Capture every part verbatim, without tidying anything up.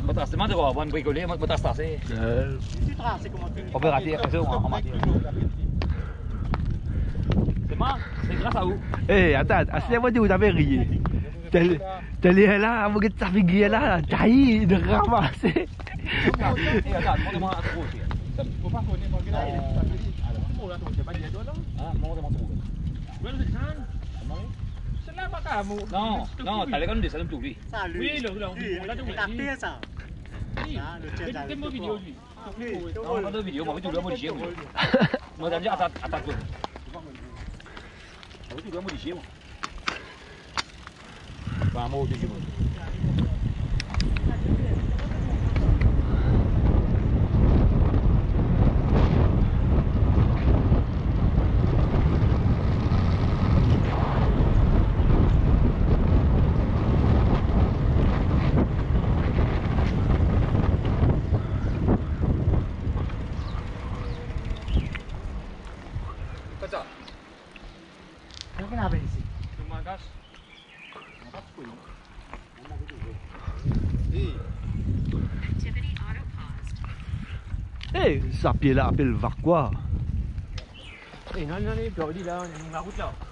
batas teman tu kau, bukan berikutnya batas tas eh. Operatif itu orang mati. Teman, c'est grâce à vous. Eh, attends, assez moi tu t'avais rié. T'allais là, vous êtes fatigué là, taille de ramasser. Eh, attends, montre-moi un trou aussi. Faut pas connaître moi que là. Ah, montre-moi un trou. Non, non, t'as les gars de ça tout lui. Ça lui. Oui, le le. Là tu m'as tapé ça. Là, le tien là. Quelle vidéo lui? Non, pas de vidéo, moi tu dois modifier. Moi t'as dit attends, attends. Tu dois modifier moi. Pas un mot de moi. Kenapa ini sih? Cuma gas. Eh, ça pied là appelle va quoi? Eh, non, non, non, puis là, on est en route là.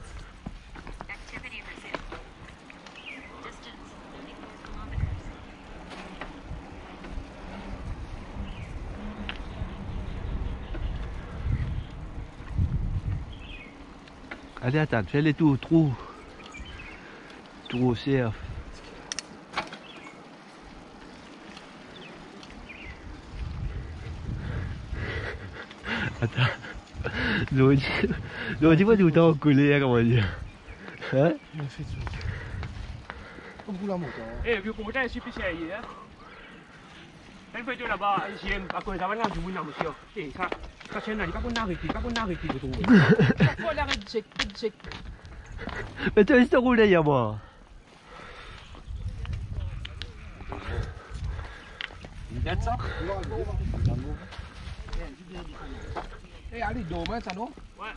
Allez, attends, fais les tours, trou. Trou au cerf. Attends. J'aurais dit, j'aurais dit pas tout le temps en colère, comment dire. Hein? Eh, vu qu'on est super sérieux, hein. Quand tu es là-bas, j'aime pas que ça va là, je vous n'en monsieur. Eh, ça, ça c'est n'arrive pas qu'on arrête, pas qu'on arrête de trouver. Faut l'arrêter sec, sec. Mais tu as juste roulé hier, moi. That's ça. Eh, allez, demain, ça non? Ouais.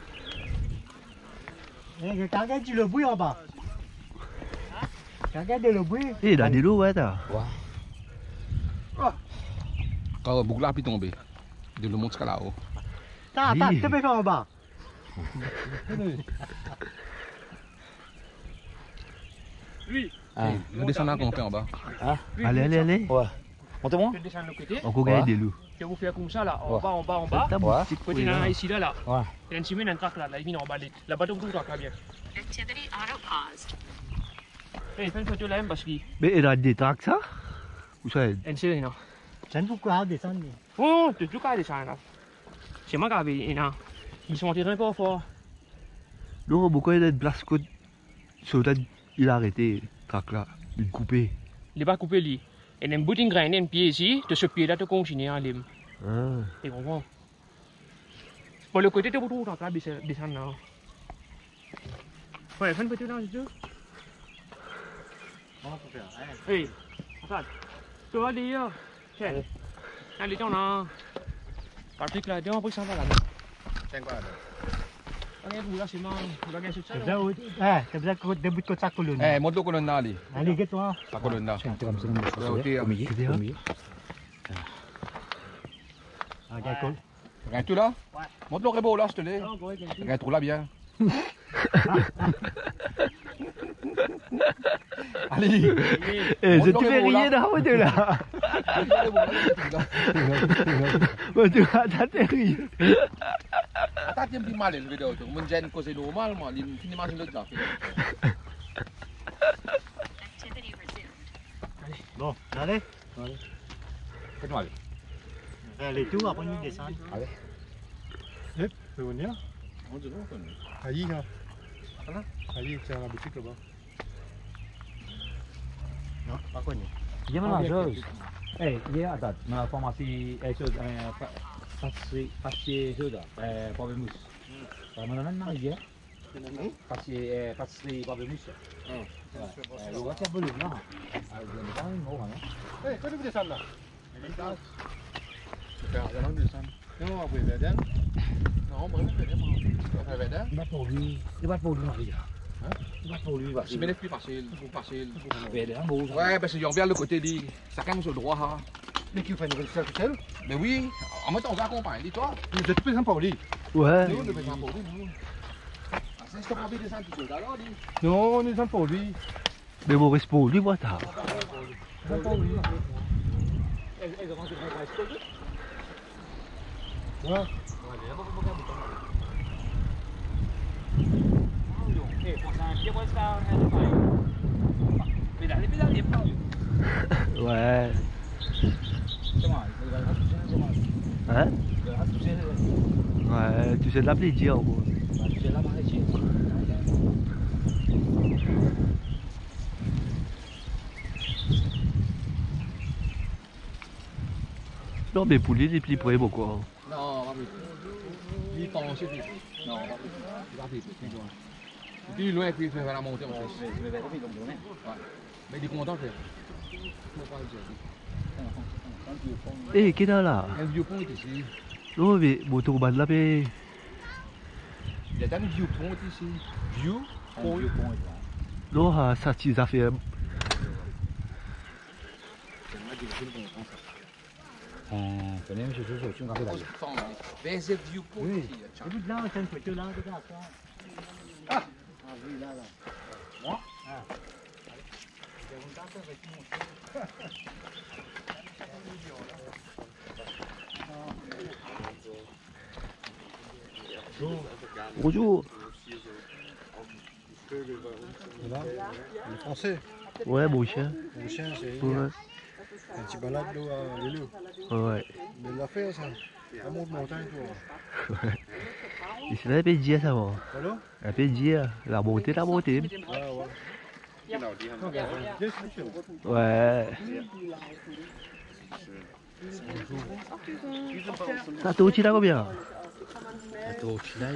Eh, quelqu'un dit le bruit en bas. Quelqu'un dit le bruit. Eh, dans des lots, ouais, t'as. Kalau boucle api tombé, de le montre là-haut. Attends, attends, tu peux faire en bas. Lui. Ah, le descend là qu'on fait en bas. Ah, allez, allez, allez. Ouais. Montez-moi. On peut gagner des loups. Je vais vous faire comme ça là, en bas, en bas, en bas. Ouais. Côté là, ici là, là. Ouais. Et un ciment, un trac là, là, il vient en bas. Là-bas, donc tout là, bien. Activity auto paused. Eh, fais une photo là, parce que. Mais il y a des tracks, ça? Où ça est? Un ciment, non. J'aime beaucoup à descendre. Oh, tu tout cas descendre là. C'est moi qui avais, non. Ils sont tirés pas fort. Non, pourquoi il y a de place que. Il a arrêté, track là. Il coupé. Il n'est pas coupé lui. Et il y a un bout de grain, un pied ici, de ce pied là, tu continues à aller. Ah. Et comprends. Pour le côté, tu peux tout là, descendre là. Ouais, fais une photo là, c'est tout. Bon, faut faire. Hey, attends. Tu vas dire. Tiens. Allez, tiens là. Patrick là, tiens, on peut s'en aller là. Tiens quoi là? Regarde, là, c'est marrant. Regarde, c'est ça. Eh, tu besoin de début de sa colonne. Eh, montre le colonne là, allez. Allez, get-toi. La colonne là. Tiens, tu comme ça, au milieu. Au milieu. Ah, d'accord. Regarde tout là? Ouais. Montre le rebot là, s'il te plaît. Regarde tout là bien. Allez. Eh, je te fais rien dans haut de là. Mais tu vas t'atterrir. Attends, tu me mal le vidéo. Tu me gênes cause normal, moi. Il finit mal le temps. Activity resumed. Bon, allez. Faites-moi aller. Allez, tout, après nous descendre. Allez. Hep, c'est bon, là. On dirait qu'on connaît. Aïe, là. Aïe, c'est à la boutique là-bas. Non, pas connu. Il y a une chose. Eh, il y a, attends, dans la pharmacie, il y a une chose, pâtissier, pâtissier, chose là, pamplemousse. Ça m'a donné une rivière. Pâtissier, pâtisserie, pamplemousse. Le voici un peu le là. Il y a une gros, hein. Eh, quand vous descendez là? Super, il y a un descend. Non, on va vous aider. Non, moi, je vais faire. Il va pour lui. Il va pour lui, Maria. Hein? Pas pour lui, C'est bien plus facile, plus facile. Ouais, Ouais, parce qu'il revient de l'autre côté, dit, chacun sur le droit. Hein. Mais qui fait une nouvelle salle tout seul? Mais oui, en même temps, on s'accompagne, dis-toi. Vous êtes plus sympa, lui. Ouais. Nous, on ne fait pas pour lui, nous. Ah, c'est ce qu'on a envie de descendre tout seul, alors, dis. Non, on est sympa, lui. Mais mon respect, lui, moi, t'as. Ouais. Ouais. Hein? Ouais, tu sais de l'appeler dire, gros. Non, mais pour lui, il est plus près, pourquoi? Non, pas plus. Il pense, c'est plus. Non, pas plus. Il va plus, plus loin. Plus loin, puis il fait la montée en plus. Ouais. Mais il est content de faire. Eh, qu'est-ce là? Un vieux pont est ici. Non, mais moto ban là, mais. Il y a un vieux pont ici. Vieux pont. Non, ah, ça, tu as fait. On connaît, monsieur Jojo, tu m'as fait d'ailleurs. Mais c'est vieux pont ici. Là, on tient que là, regarde ça. Ah, oui, là, là. Moi? Bonjour. Voilà. Le français. Ouais, mon chien. Mon chien, c'est Ouais. un petit balade d'eau à vélo. Ouais. Mais il l'a fait, ça. La monte montagne, toi. Ouais. Et c'est la pédière, ça va. Voilà. La pédière. La montée, la montée. Ouais, ouais. Ouais. Ça t'a aussi là combien? Attends, tu l'as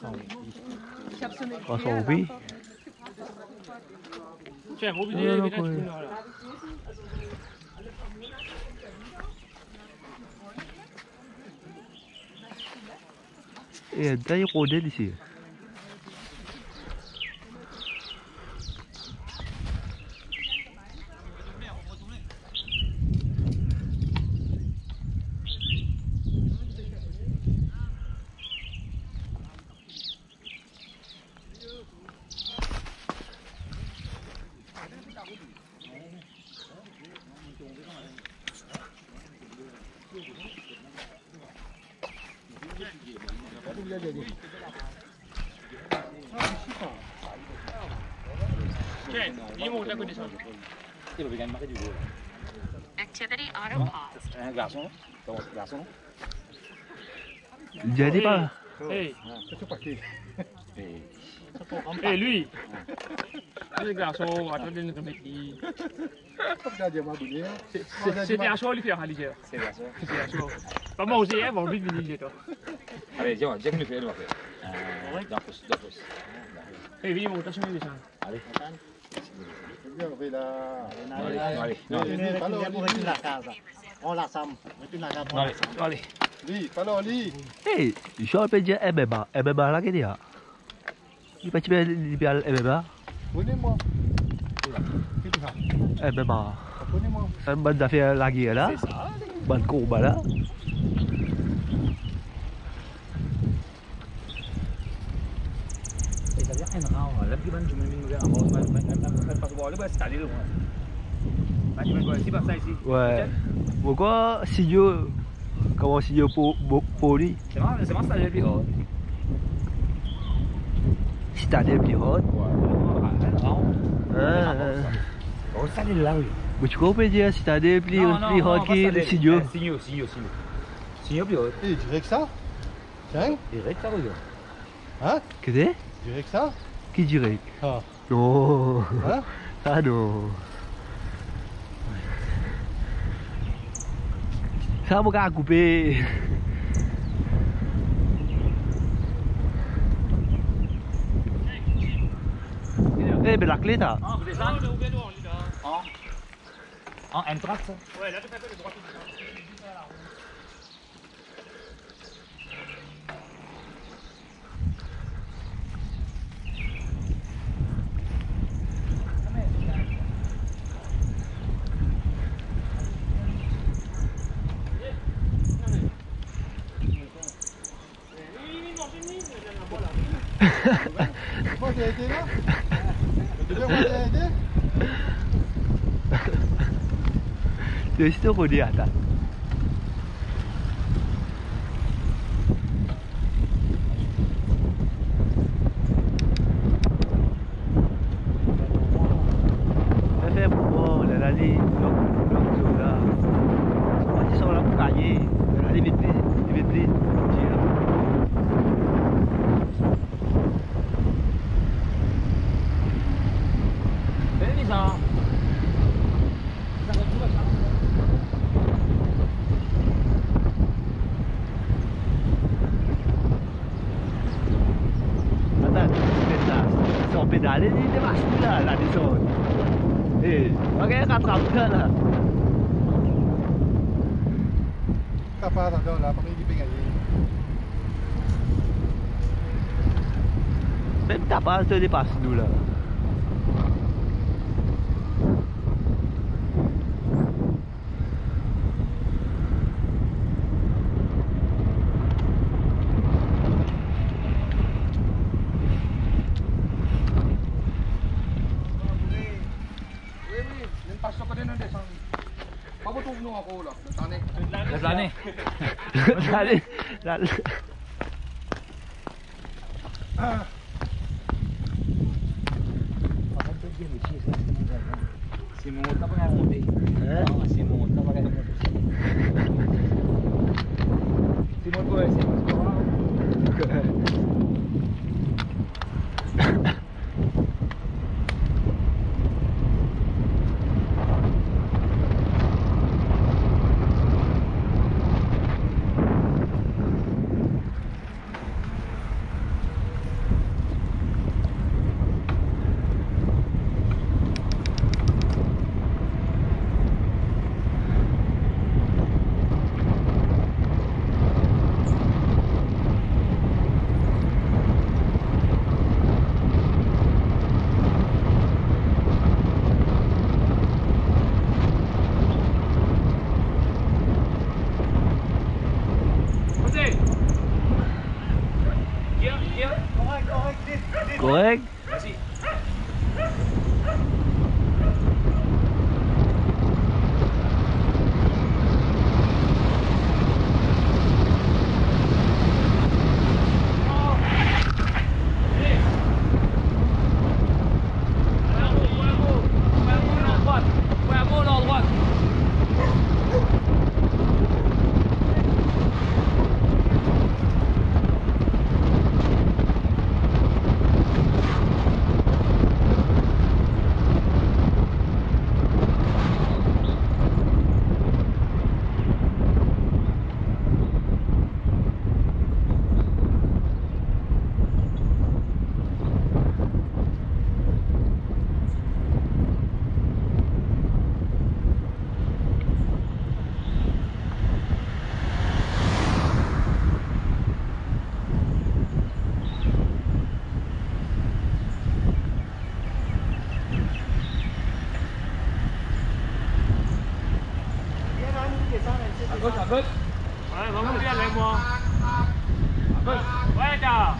trois cents roupies. Tiens, gros Ouais, vidéo, non, là, tu ouais. peux là. Et t'as une rondelle ici. Tiens, il monte à côté de ça. Il va gagner marquer du gros. Activity auto paused. Un garçon, ton garçon. J'ai dit pas. Hey, C'est parti. hey, lui. Le garçon, attendez de mettre qui. Regardez, moi, vous dire. C'était un choix, lui, faire un léger. C'est garçon. C'était un choix. Pas moi aussi, hein, bon, vite, vite, vite, toi. Allez, dis-moi, dis que nous fait, nous va faire. Euh, dans pouce, dans pouce. Hey, viens, monte, attention, il descend. Allez. Bien, on va là. Allez, allez. Non, allez. Non, allez. Allez. Lis, pas lis. Eh, je vais dire M M A. M M A là, qu'est-ce qu'il y a? Il va te mettre l'idéal M M A. Prenez-moi. Qu'est-ce que tu fais? M M A. Prenez-moi. C'est une bonne affaire la guerre là. C'est ça. Bonne combat là. C'est-à-dire un rang, là, puis je me mets une avant, pas voir le bas, c'est allé loin. Bah, tu me vois ici, pas ça ici. Ouais. Pourquoi si Dieu. Comment si Dieu pour pour lui? C'est marrant, c'est marrant, ça allait plus haut. Si t'as des petits hot. Un rang. Hein. Oh, ça allait là, oui. Mais tu comprends dire si t'as des petits hot qui le si Dieu? Signaux, signaux, signaux. Signaux plus haut. Eh, tu dirais que ça? Tiens. Direct, ça regarde. Hein? Qu'est-ce que c'est? Tu dirais que ça? Qui dirait? Ah. Non. Hein? Ah non. Ça m'a qu'à couper. Eh, mais la clé, t'as. Ah, vous descendez? En En entrance? Ouais, là, tu fais le droit. Moi j'ai été là. Tu veux moi j'ai été? Dari situ kau di atas. Saya saya buat dah lali blok blok tu lah. Semua je seorang kaya. Dah lali bitri, bitri. Cina. Ini sah. Pedalnya ni dia pasti lah lah di zon. Eh, makanya kat ramkan lah. Kapal tak ada lah, pakai giping aja. Saya tak apa tu dia pas dulu lah. Pasok ka din ng desang. Pabutog nung ako lang. Tani. Lani. Lali, lali. Simungot na pa nga muti. Eh? Oo, simungot na pa nga muti. Simungot ko eh, simungot ko. Correct. Agus, Agus. Ay, vamos a ver, Lemo. Agus, vaya.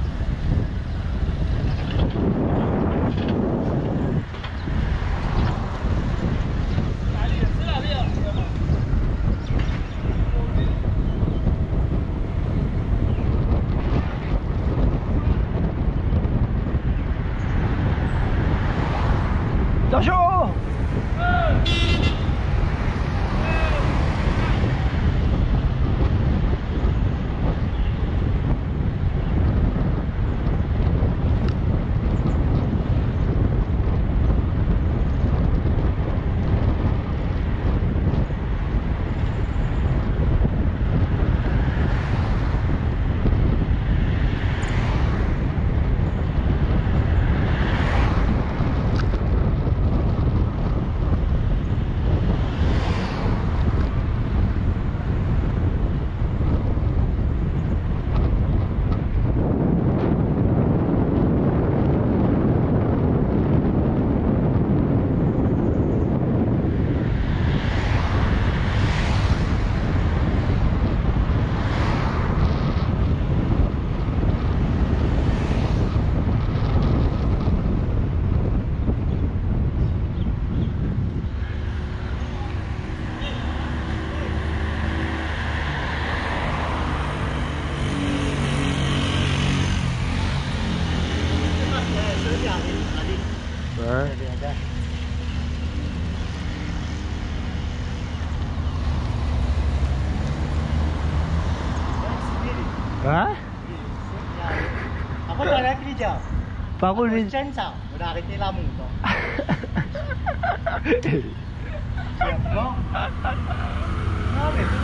Attention! Hein? Aku dah nak kerja. Baru ni. Cenca, udah arti lamu tu. Siap kau? Apa itu?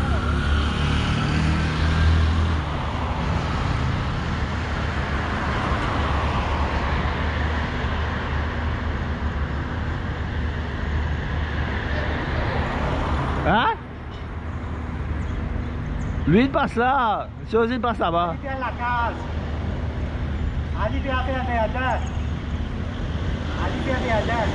Hein? Lui il passe là, José il passe là-bas. Ali la case. Ali vient faire des adresses. Ali vient des adresses.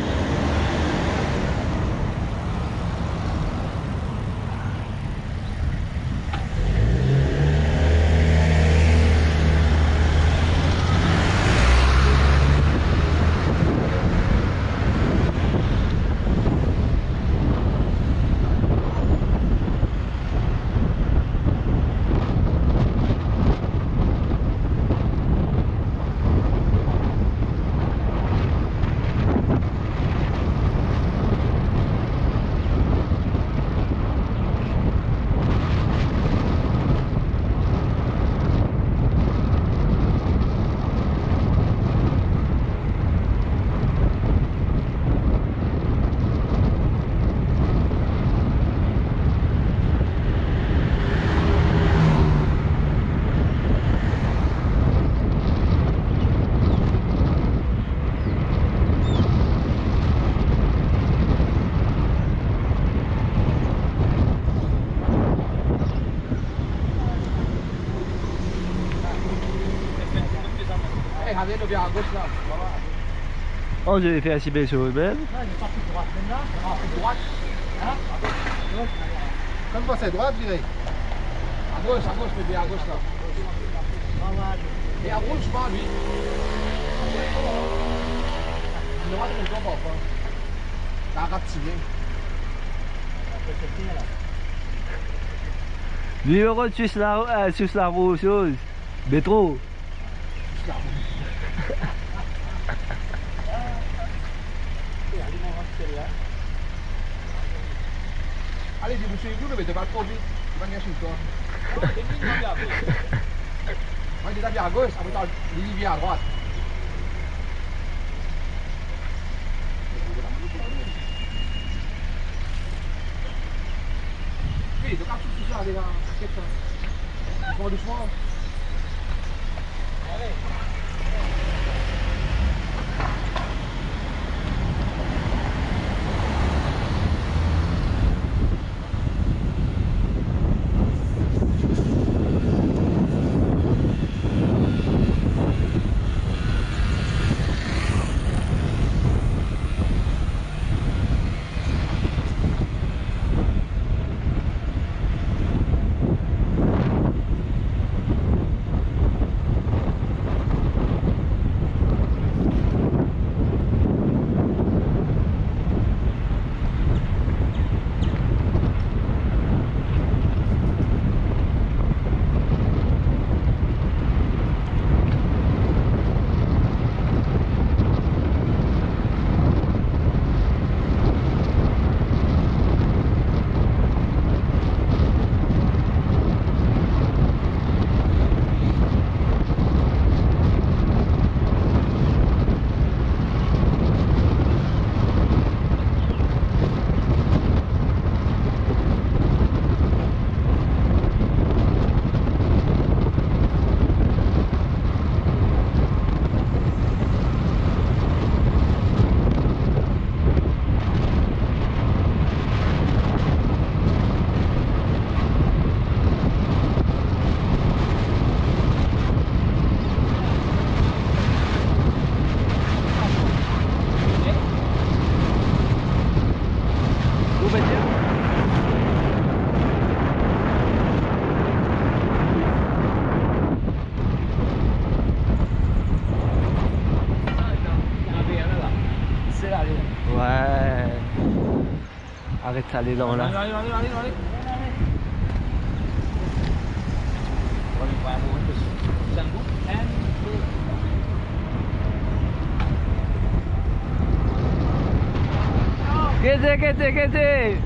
Regardez le bien à gauche là. Oh, j'ai fait assez belle sur le bel. Ah, il est parti droite maintenant. Ah, c'est droite. Hein? Quand vous passez à droite, je dirais. À gauche, à gauche, le bien à gauche là. Et à gauche, je pas lui. Il aura ton temps pas. T'as un tiré. Lui, il rentre sur la, euh, sur la roue, chose. Métro. Allez, je vous suis vous, mais de pas trop vite. Tu vas gâcher toi. Moi, il est bien à gauche, après t'as l'Olivier à droite. Oui, donc quand tu fais ça, allez là, qu'est-ce que ça? Doucement, doucement. Allez. Ouais. Arrête d'aller dans là. Allez, allez, allez, allez, allez. Gede, gede, gede.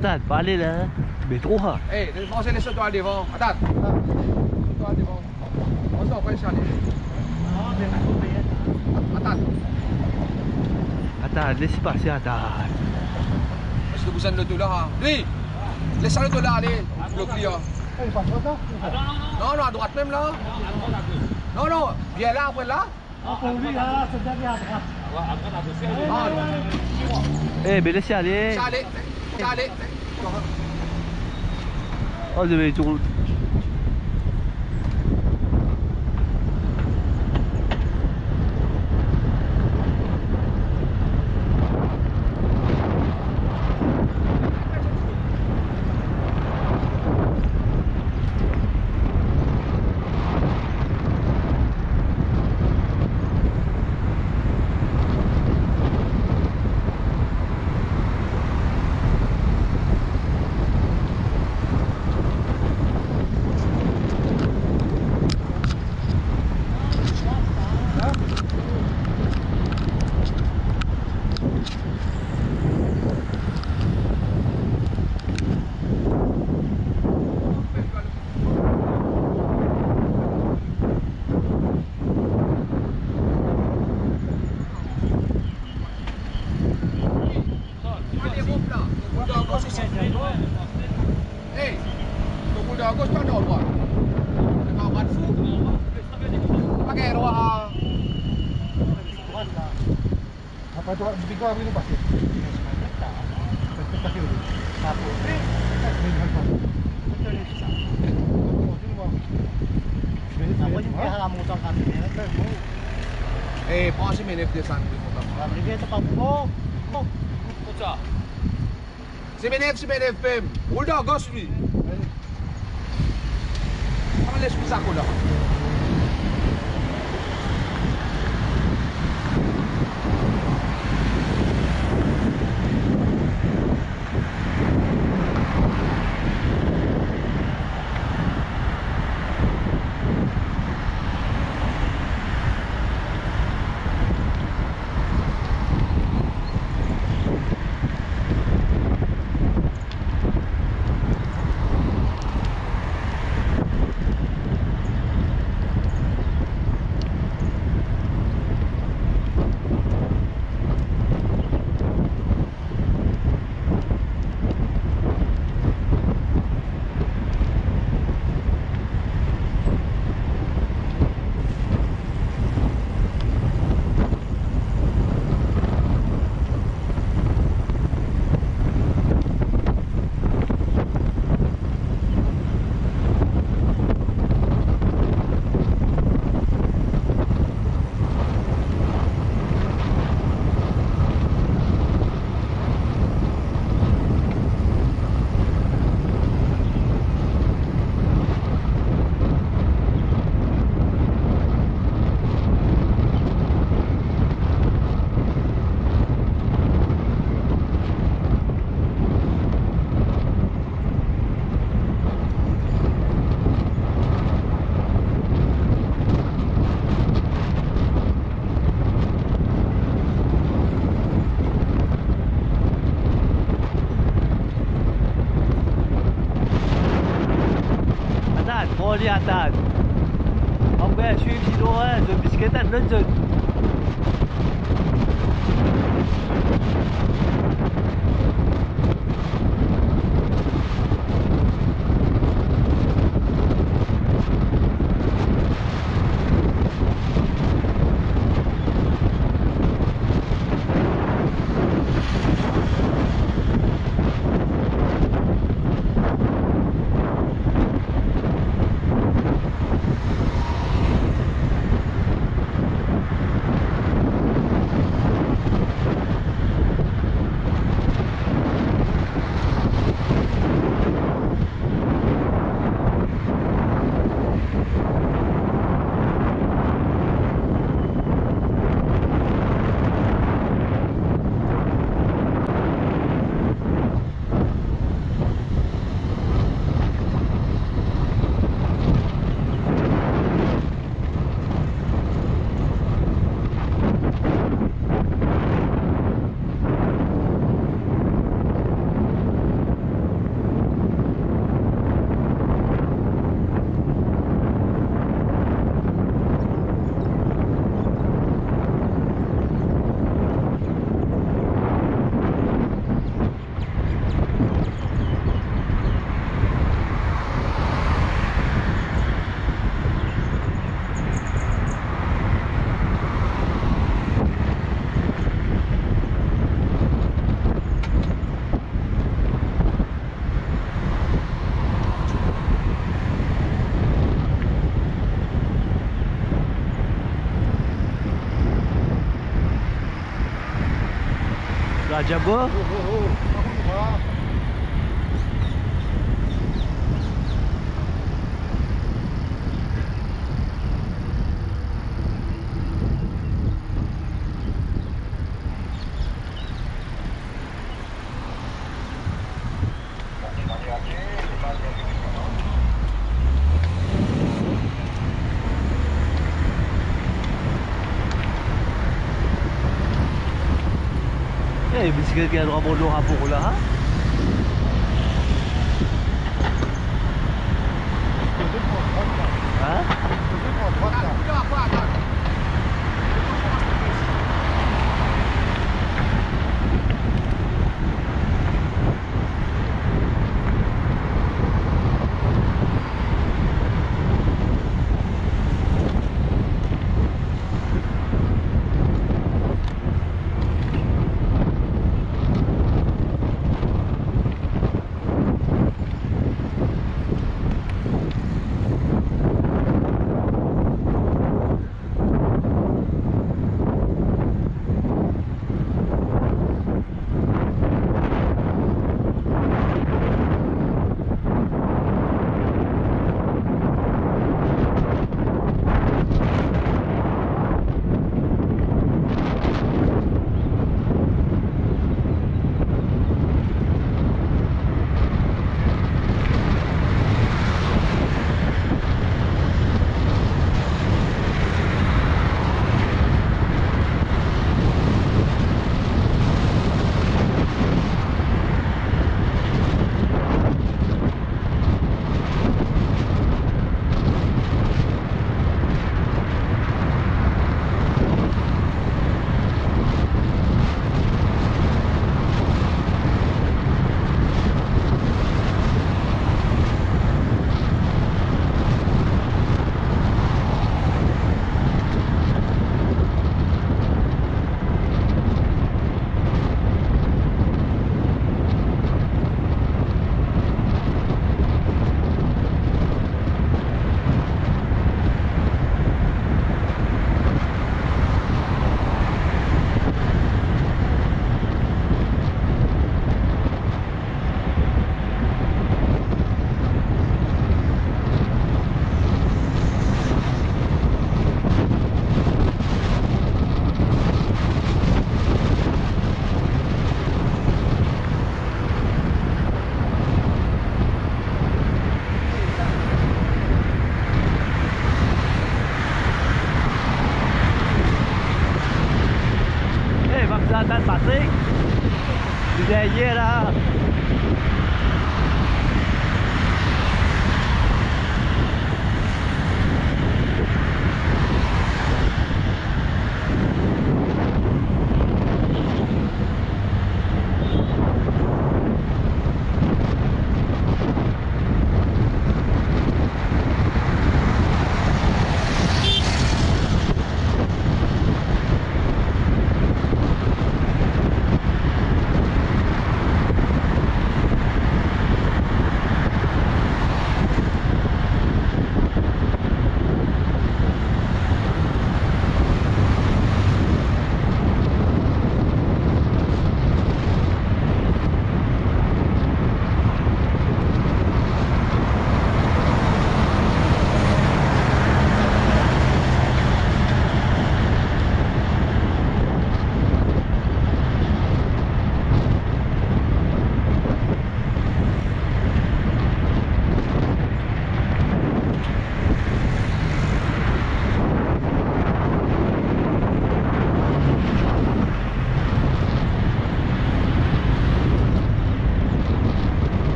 attends, pas aller là. Mais trop ha. Eh, laissez laissez toi devant. Attends. Toi devant. On s'en va chaler. Attends. Attends, laisse passer, attends. Est-ce que vous êtes le tout là? Lui, laissez le tout là aller. Le client. Non, non, à droite même là. Non, non, viens là, après là. Ah, pour lui, là, c'est derrière à droite. Eh, mais laissez aller. Chaler. Chaler. Oh, je vais tout. Hey, le bout de gauche, pas de droite. C'est pas un bras de fou. Pas qu'elle doit. Apa tu? Tiga hari ni pasti. Pasti dulu. Satu. Ini hantar. Apa ni dia halam utang kami ni? Eh, passez mes neuf descendre. Kami dia tempat buk. Buk. C'est mes neuf, c'est mes neuf, P M. Roule dans gauche, lui. On laisse tout ça, là. Oh, di atas. Ông bé suy gì đó rồi biscuit ăn lên rồi. tajam bro. Oh, oh, oh. Aku lupa. Eh, bisiklet kaya orang bodoh apa pula ha? Ha? Udah apa ada?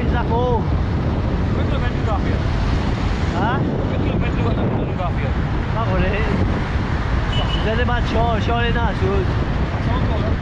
Zako. Berapa kilometer juga Fir? Ha? Berapa kilometer juga Fir? Tak boleh. Jadi macam show ni nak shoot. Sangkut lah.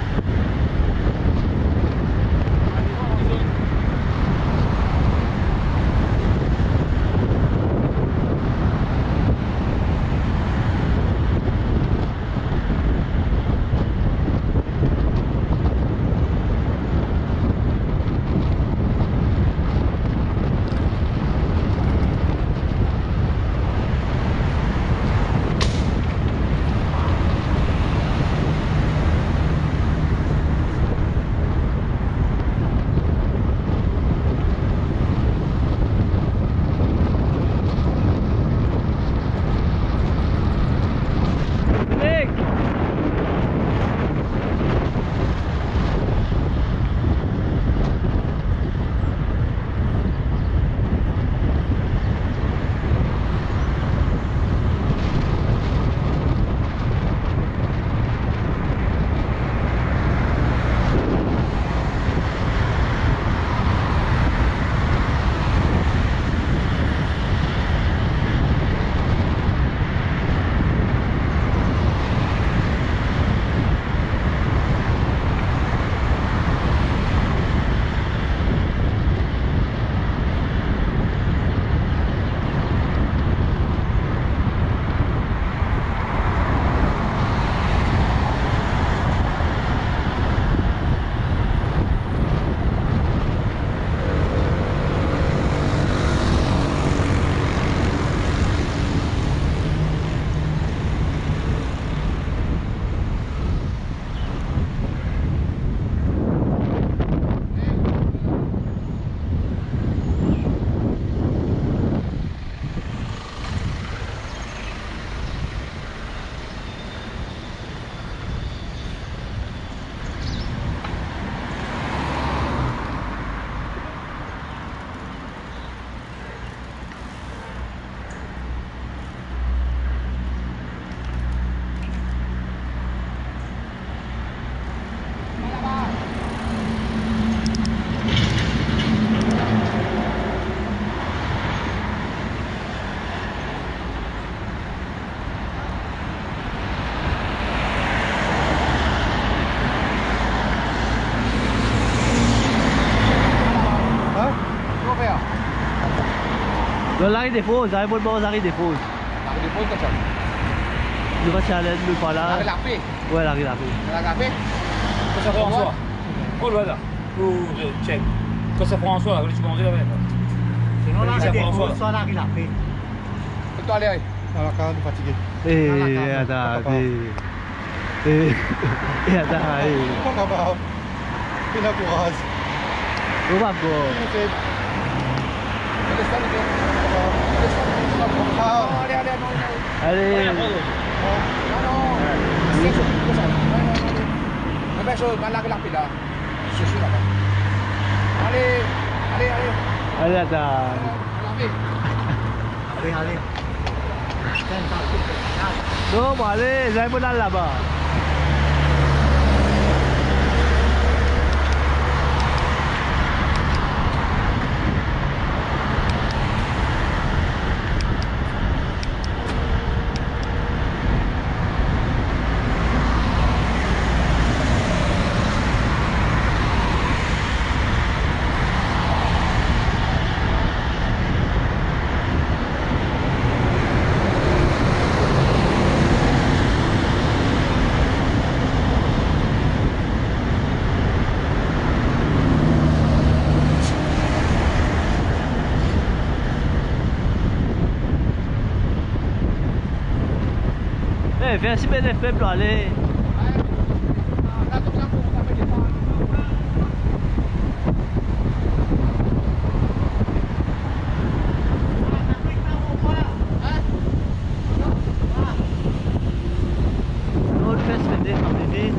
Le lari des fausses, j'arrive au bon lari des fausses. Lari des fausses macam? Nous va challenge nous pas là. Lari lapis. Ouais, lari lapis. Lari lapis. Kau sa François. Oh là là. Oh, check. Kau sa François là, kalau tu manger là-bas. Sinon, là, Lari c'est des François. fausses, soit lari la paix. Toi allez, allez. À la canne, fatigué. Eh, attends, eh. Eh, eh, attends, eh. Pas capable. Il a courage. Où va go? Laisse-toi le gars. Laisse-toi. Non, allez, allez, non, non. Allez. Non, non. C'est ça. Non, non, non. La même chose, mal lari lapis là. Je suis là-bas. Allez, allez, allez. Allez, attends. Lapis. Allez, allez. Non, bon, allez, j'arrive au là-bas. Eh, viens si bien des faibles, allez. Là, comme ça, pour vous taper des pas. Non, le fait se fait des familles.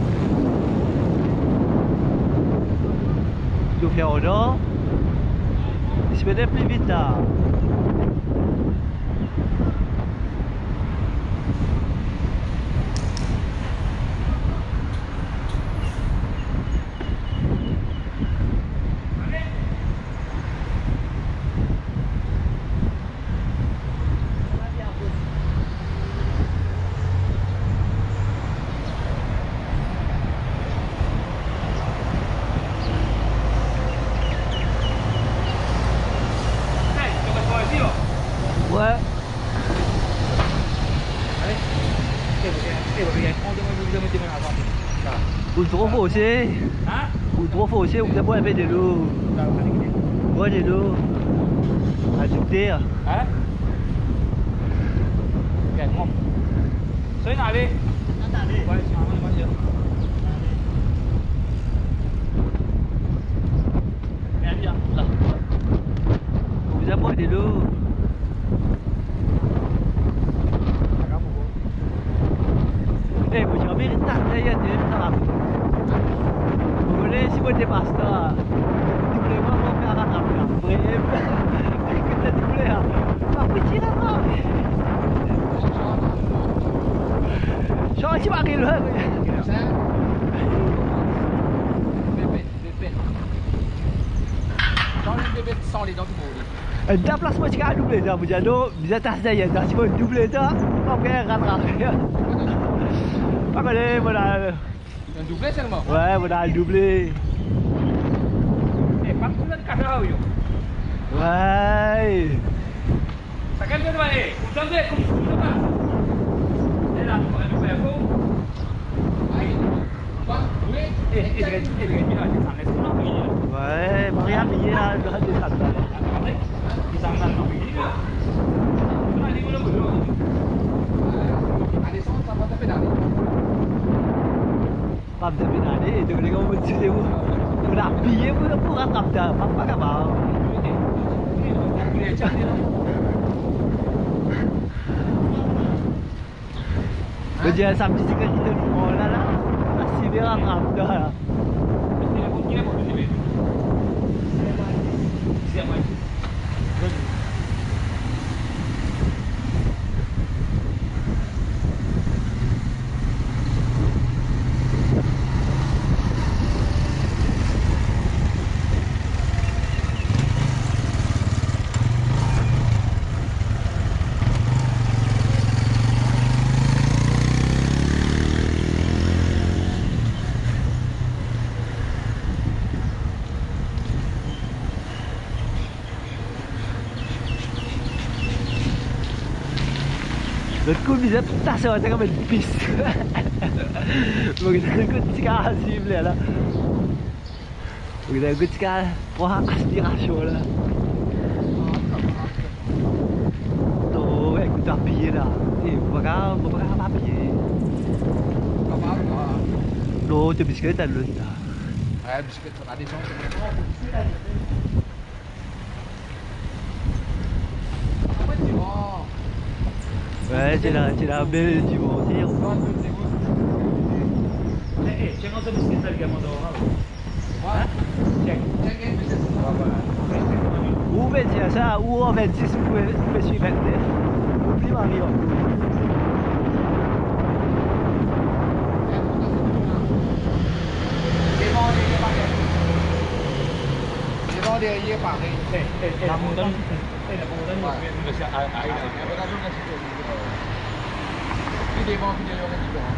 Tu fais au nord. Il se fait plus vite là. trop faussé. Hein? Ou trop faussé, ou vous avez fait de l'eau. Bois de l'eau. À tout terre. Hein? Ok, bon. Soalnya nak balik. Tak ada. Balik sini, mana mana. Bien, bien. Là. Vous avez bois de l'eau. Eh, vous avez une tarte d'ailleurs, tu es vous voulez, si vous dépassez là, doublez-moi, on va faire rattraper après. Écoute, t'as doublé là. Pas petit là, non. Genre, tu vas arriver là. Bébé, bébé. Dans le bébé sans les dents du monde. Dah plus macam kat double dah berjado, bisa tas dah ya. Dah cuma double dah. Kau kaya rattraper. Pas boleh, modal. Un doublé seulement. Ouais, modal doublé. Eh, pas tu nak kacau yo. Ouais. Sekarang tu mana? Usang dia, kum apa? Eh, nak kau ada apa aku? Aïe. Quoi? Oui. Eh, eh, dengan eh dengan dia ada sana semua begini. Ouais, Maria Mia dah ada satu. Di sana nak begini. Kenapa dia belum belum? À descendre, ça va taper dans les. Pas de pédale, tu connais comment tu sais où. On a pillé pour pour rattraper. Pas pas capable. Kerja sampai jika kita mau lah lah. Masih dia rattrape dah. Dia pun dia pun tu sini. Siap mai. Le coup bisa tas macam macam bis. Begitu aku cakap asli boleh lah. Begitu aku cakap wah aspirasi lah. Tu aku dah pilih dah. Eh, bakal bakal apa pilih? Apa apa? No, tu biskit dah lulus dah. Ouais, biscuit, à descendre. Ouais, c'est la c'est la belle du bon tir. Eh, eh, jangan tu mesti tak gambar orang. What? Check. Check in business. Ou vingt ça, ou en vingt-six, vous pouvez vous pouvez suivre vingt-neuf. Oublie Mario. Devant derrière pareil. Devant derrière pareil. Eh, eh, eh, la montagne. Eh, la montagne, tu viens de faire air Puis devant, puis derrière, on est différent.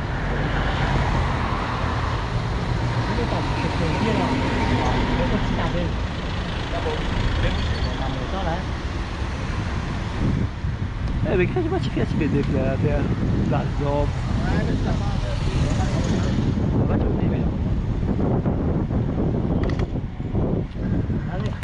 Eh, mais quand je vois que tu fais si bien de faire la zone. Ouais, mais ça va. Ça va, tu me dis, mais. Allez.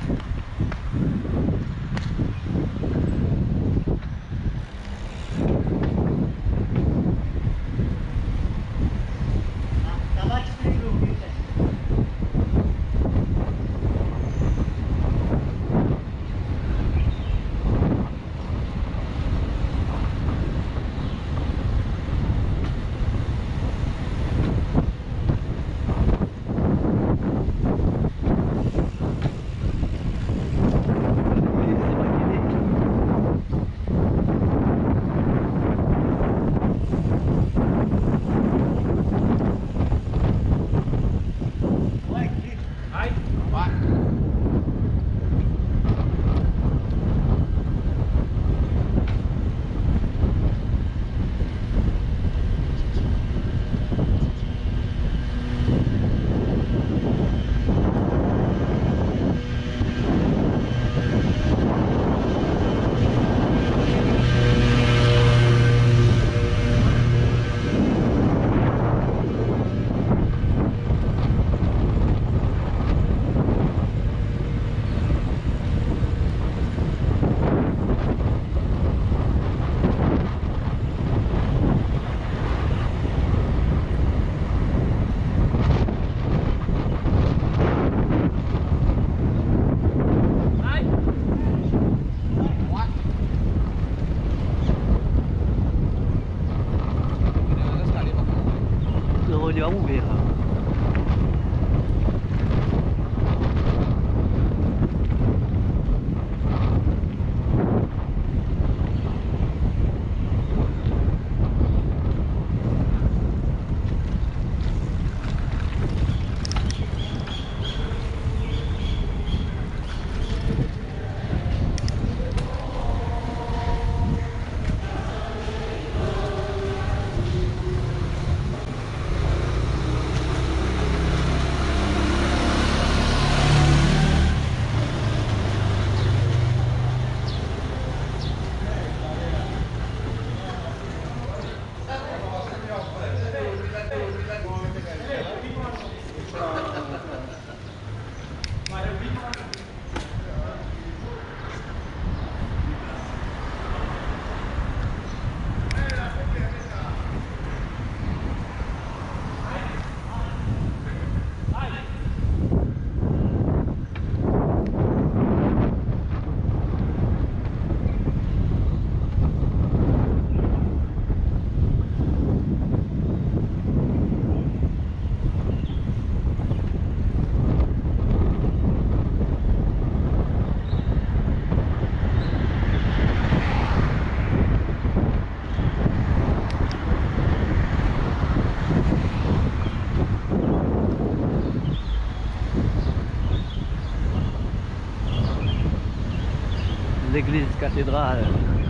l'église cathédrale.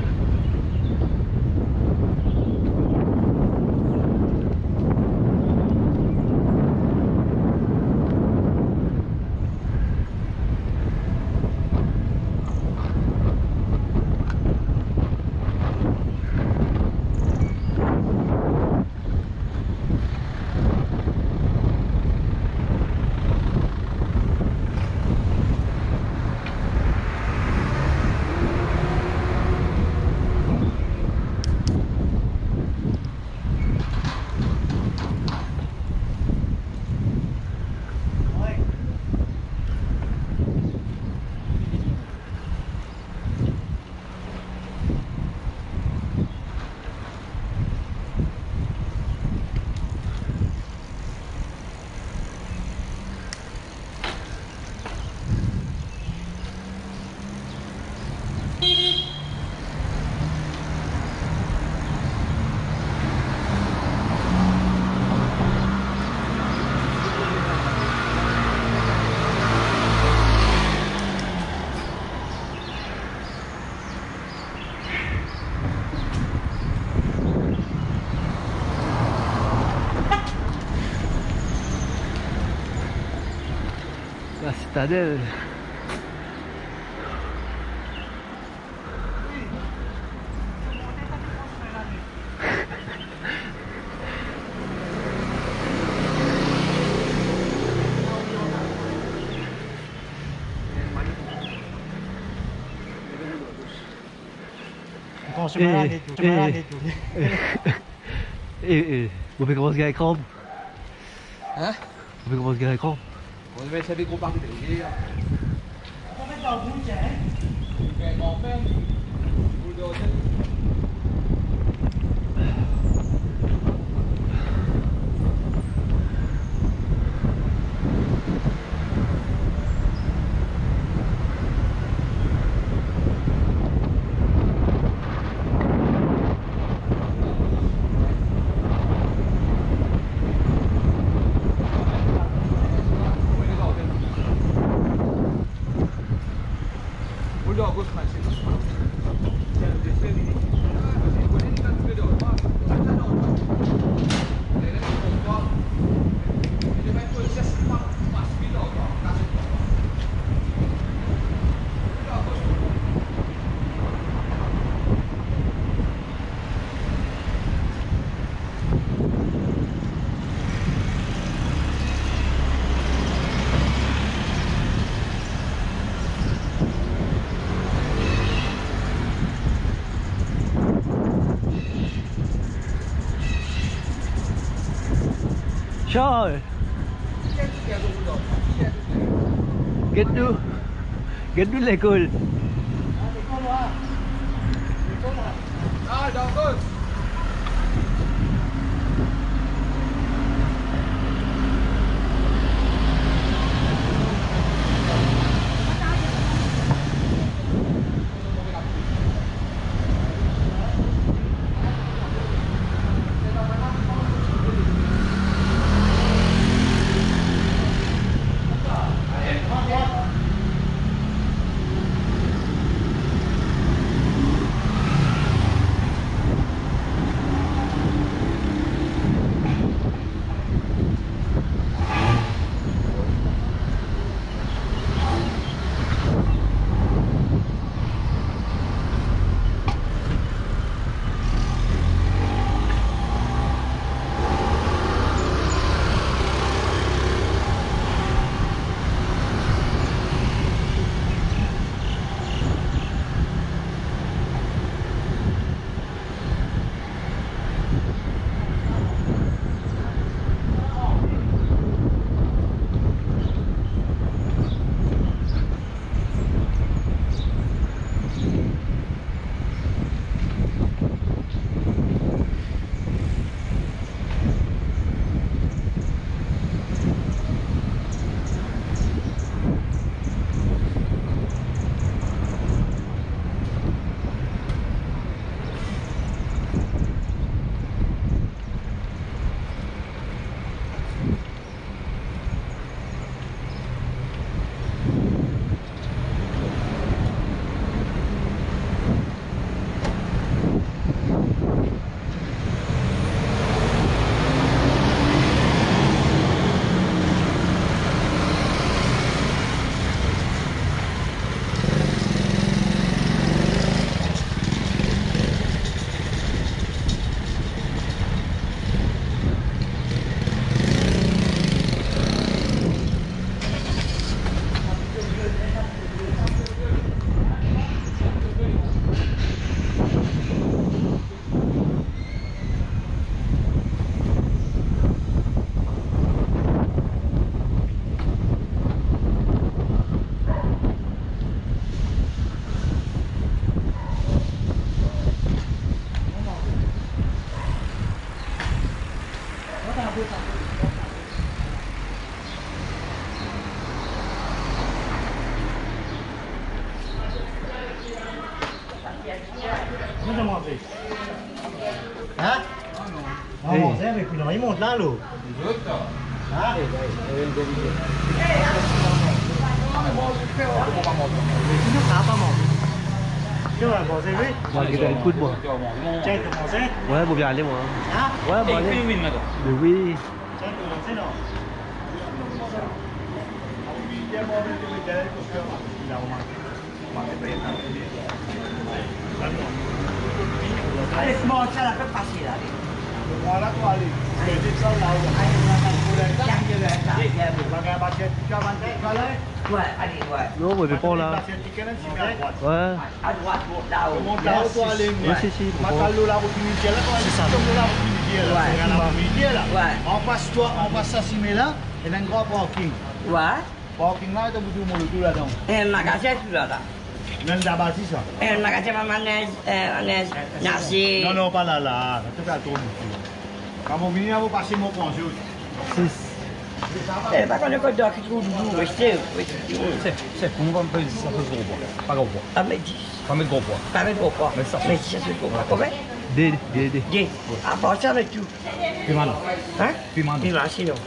La citadelle. Kung sumaran Eh, itu, sumaran eh. itu. Eh, eh, vous pouvez commencer avec crampe. Hein? Vous pouvez commencer avec crampe. On devait essayer de comparer les gars. On va mettre dans le bouche, hein. Udah, Gus masih. Charles, get to, get to l'école. Ah, dah Gus. Nous avons mangé. Hein? On va manger avec lui, il monte là, l'eau. Hein? Tu ne pas manger. Tu vas manger, oui? Moi, je vais écouter moi. Tiens, tu vas manger? Ouais, vous bien aller moi. Hein? Ouais, bon aller. Mais oui. Tiens, tu vas manger, non? Allez, comment ça la fait passer là? Voilà quoi, allez. C'est ça là. Ouais, allez, ouais. Non, on ne pas là. Ouais. À droite, monte là-haut. Monte là-haut, toi, allez. Oui, si, si. Matalo là, vous finissez là, toi, c'est ça. Ouais. On passe toi, on passe ça cimer là, et un grand parking. Ouais. Parking là, tu as beaucoup de tout là-dedans. Et un magasin tout là, là. Même d'abord, c'est ça. Et un magasin, maman, neige, nasi. Non, non, pas là, là. Tu vas trop beaucoup. Quand on vient, vous passez mon congé. Eh, pas qu'on est quoi d'or qui trouve du goût, c'est, C'est, c'est, on va pas ça fait gros poids. Pas gros poids. Ah, mais dix. Pas mettre gros poids. Pas mettre gros poids. Mais ça. Mais si ça se fait gros poids. Combien? D, D, D. dix. À part ça, avec tout. Puis maintenant. Hein? Puis maintenant. Puis là, sinon.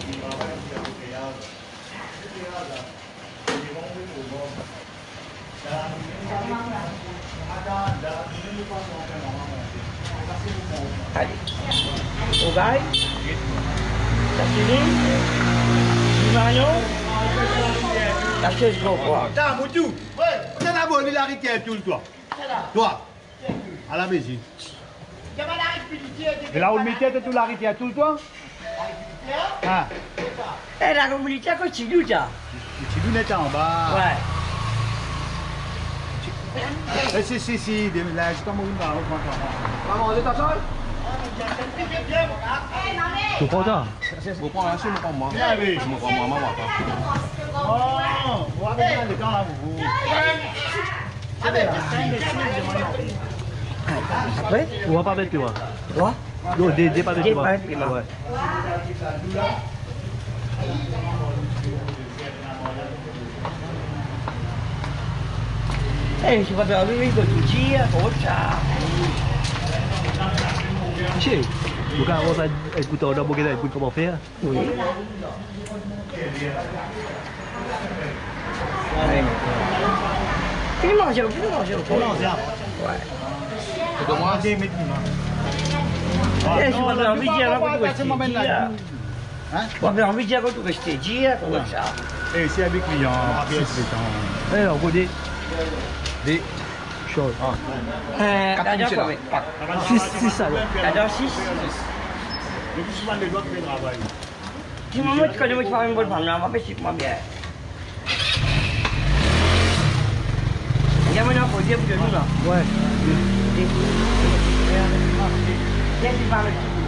Allez. Au bail. Ça finit. Mano. La chaise gros poids. Attends, Moutou. Ouais. C'est la bonne, il a arrêté tout le toi. Toi. À la maison. Et là où le métier, tu l'as arrêté tout le temps? Ah. Eh, la communauté continue, ça. Tu nous es en bas. Ouais. Eh, si, si, si. Là, je t'en mets une barre. Maman, on est à ça? Tu prends ça? Vous prenez un seul, vous prenez moi. Bien, oui. Je me prends moi, maman. Oh, vous avez besoin de temps là, vous. Après? On va pas mettre moi. Quoi? Non, D, D pas mettre D moi. pas mettre moi. Ouais. Eh, je vais faire oui, oui, tout dire, pour ça. Chez. Bukan orang saya ikut orang mungkin dah ikut comment faire. Oui. Puis manger, puis manger. On en vient. Ouais. C'est de moi. Des médecins. Eh, je vais faire envie de dire, on va c'est moi maintenant. Hein? On va faire envie de dire, on va rester dire, comme ça. Eh, c'est avec client. C'est Eh, on connaît. Des. Chaud. Euh, Quatre t'as c'est combien? là. six, six ça. T'as six? Le plus souvent, les doigts qui travaillent. Si maman, tu connais, moi, tu vas une bonne femme, on va faire c'est moi bien. Il y a mon enfant, il y a pour nous là. Ouais. Qu'est-ce que tu parles?